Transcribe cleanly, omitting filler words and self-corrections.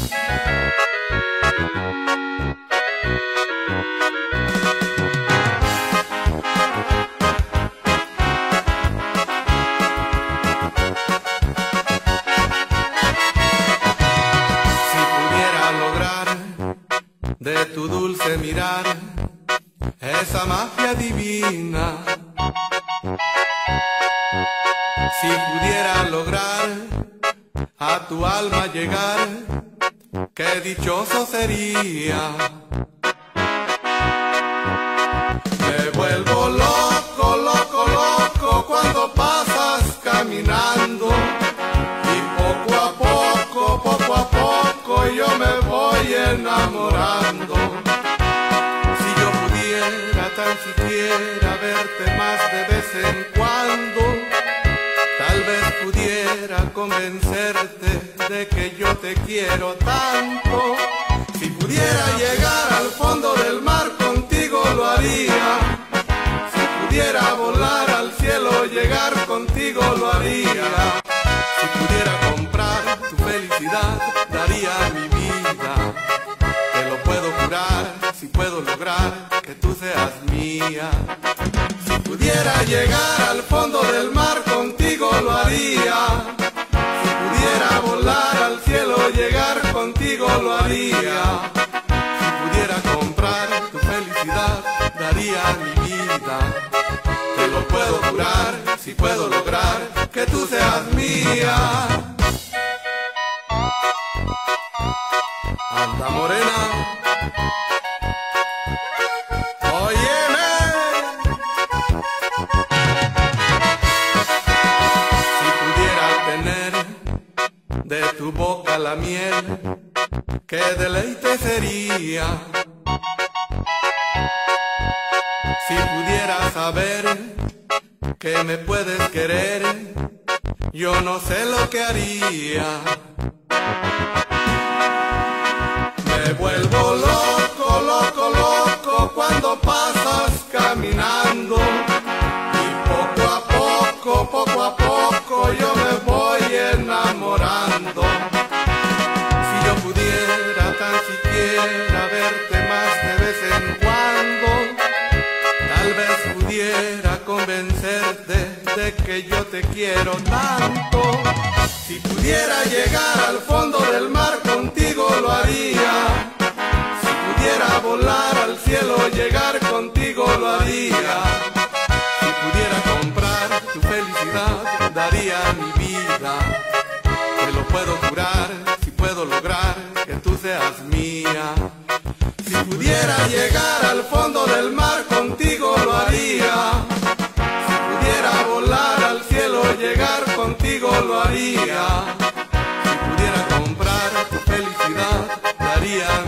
De tu dulce mirar, esa magia divina. Si pudiera lograr a tu alma llegar, qué dichoso sería. Me vuelvo loco, loco, loco cuando pasas caminando, y poco a poco yo me voy enamorando. Si yo pudiera tan siquiera verte más de vez en cuando, tal vez pudiera convencerte de que yo te quiero tanto. Si pudiera llegar al fondo del mar contigo lo haría. Si pudiera volar al cielo, llegar contigo lo haría. Si pudiera comprar tu felicidad, daría mi vida. Te lo puedo jurar, si puedo lograr que tú seas mía. Si pudiera llegar al fondo del mar contigo lo haría. Si pudiera volar al cielo, llegar contigo lo haría. Si pudiera comprar tu felicidad, daría mi vida. Te lo puedo jurar, si puedo lograr que tú seas mía. Anda morena, óyeme. Si pudiera tener de tu boca la miel, qué deleite sería. Si pudiera saber que me puedes querer, yo no sé lo que haría. Me vuelvo loco, loco, loco cuando pasas caminando, y poco a poco yo me voy enamorando. Si yo pudiera tan siquiera verte más de vez en cuando, tal vez pudiera convencerte de que yo te quiero tanto. Si pudiera llegar al fondo del mar contigo lo haría. Si pudiera volar al cielo, llegar contigo lo haría. Si pudiera comprar tu felicidad, daría mi vida. Te lo puedo jurar, si puedo lograr que tú seas mía. Si pudiera llegar al fondo del mar contigo lo haría. Si pudiera volar al cielo, llegar contigo lo haría. Si pudiera comprar tu felicidad, daría